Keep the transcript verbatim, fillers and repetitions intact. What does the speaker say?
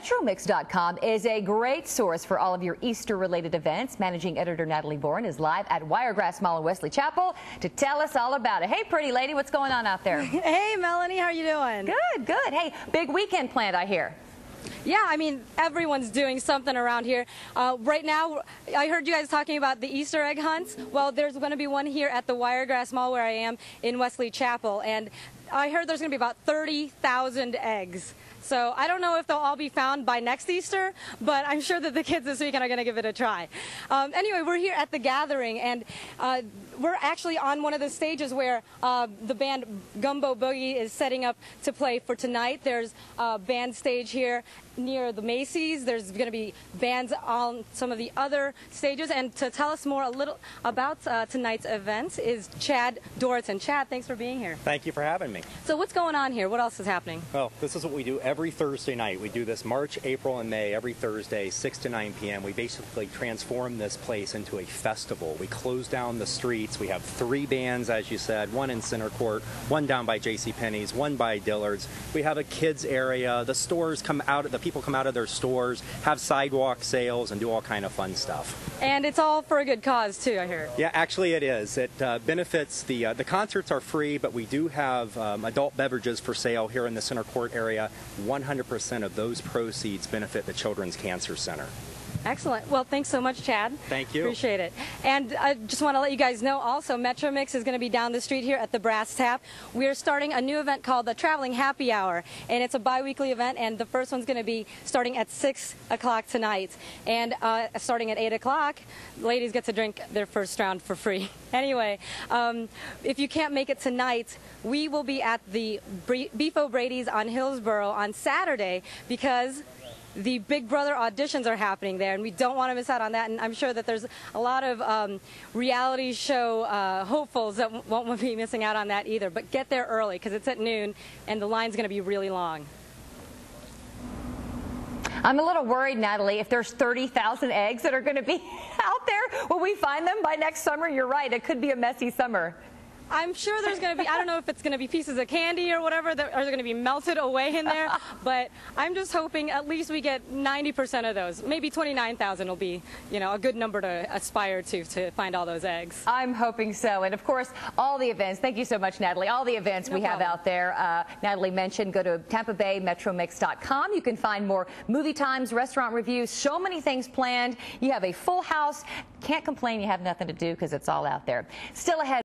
Metromix dot com is a great source for all of your Easter-related events. Managing editor Natalie Bourne is live at Wiregrass Mall in Wesley Chapel to tell us all about it. Hey, pretty lady, what's going on out there? Hey, Melanie, how are you doing? Good, good. Hey, big weekend planned, I hear. Yeah, I mean, everyone's doing something around here. Uh, right now, I heard you guys talking about the Easter egg hunts. Well, there's going to be one here at the Wiregrass Mall where I am in Wesley Chapel, and I heard there's going to be about thirty thousand eggs. So I don't know if they'll all be found by next Easter, but I'm sure that the kids this weekend are going to give it a try. Um, anyway, we're here at the gathering, and uh, we're actually on one of the stages where uh, the band Gumbo Boogie is setting up to play for tonight. There's a band stage here near the Macy's. There's going to be bands on some of the other stages. And to tell us more a little about uh, tonight's event is Chad Dorriton. Chad, thanks for being here. Thank you for having me. So what's going on here? What else is happening? Well, this is what we do every Thursday night. We do this March, April, and May every Thursday, six to nine p m We basically transform this place into a festival. We close down the streets. We have three bands, as you said, one in Center Court, one down by JCPenney's, one by Dillard's. We have a kids area. The stores come out, the people come out of their stores, have sidewalk sales, and do all kind of fun stuff. And it's all for a good cause, too, I hear. Yeah, actually it is. It uh, benefits, the, uh, the concerts are free, but we do have um, adult beverages for sale here in the Center Court area. one hundred percent of those proceeds benefit the Children's Cancer Center. Excellent. Well, thanks so much, Chad. Thank you. Appreciate it. And I just want to let you guys know also, Metromix is going to be down the street here at the Brass Tap. We're starting a new event called the Traveling Happy Hour, and it's a bi-weekly event, and the first one's going to be starting at six o'clock tonight. And uh, starting at eight o'clock, ladies get to drink their first round for free. Anyway, um, if you can't make it tonight, we will be at the Beef O'Brady's on Hillsborough on Saturday because the Big Brother auditions are happening there, and we don't want to miss out on that. And I'm sure that there's a lot of um, reality show uh, hopefuls that won't be missing out on that either. But get there early because it's at noon, and the line's going to be really long. I'm a little worried, Natalie, if there's thirty thousand eggs that are going to be out there. Will we find them by next summer? You're right. It could be a messy summer. I'm sure there's going to be, I don't know if it's going to be pieces of candy or whatever that are going to be melted away in there, but I'm just hoping at least we get ninety percent of those. Maybe twenty-nine thousand will be, you know, a good number to aspire to, to find all those eggs. I'm hoping so. And of course, all the events, thank you so much, Natalie, all the events no we problem. have out there. Uh, Natalie mentioned, go to Tampa Bay Metromix dot com. You can find more movie times, restaurant reviews, so many things planned. You have a full house. Can't complain you have nothing to do because it's all out there. Still ahead.